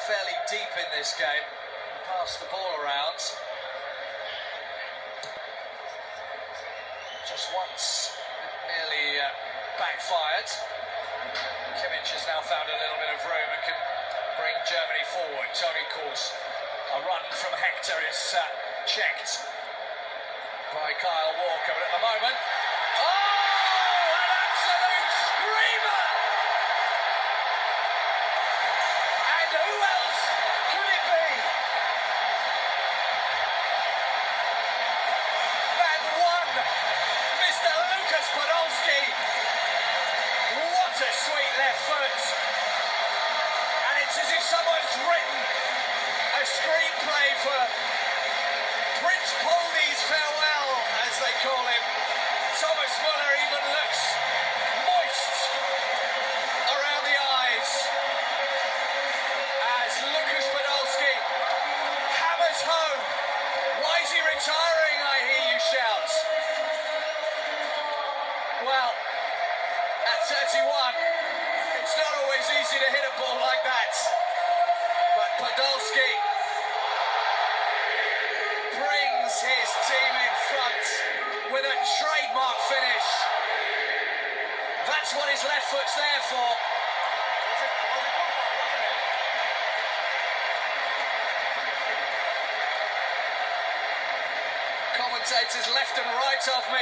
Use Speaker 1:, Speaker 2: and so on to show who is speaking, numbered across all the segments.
Speaker 1: fairly deep in this game. Pass the ball around. Just once, nearly backfired. Kimmich has now found a little bit of room and can bring Germany forward. Tony calls a run from Hector is checked by Kyle Walker, but at the moment, oh, an absolute screamer! And who else could it be than one Mr. Lukas Podolski? What a sweet left foot! And it's as if someone's written a screenplay for Prince Poldy's farewell, as they call him. Thomas Muller even looks moist around the eyes as Lukas Podolski hammers home. Why is he retiring, I hear you shout? Well, at 31, it's not always easy to hit a ball like that. But Podolski brings his team in front with a trademark finish. That's what his left foot's there for. Commentators left and right of me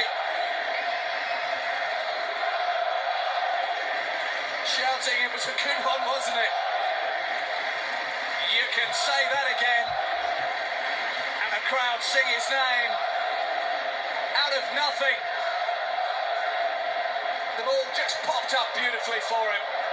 Speaker 1: shouting it was a good one, wasn't it? You can say that again. And the crowd sing his name. Out of nothing. The ball just popped up beautifully for him.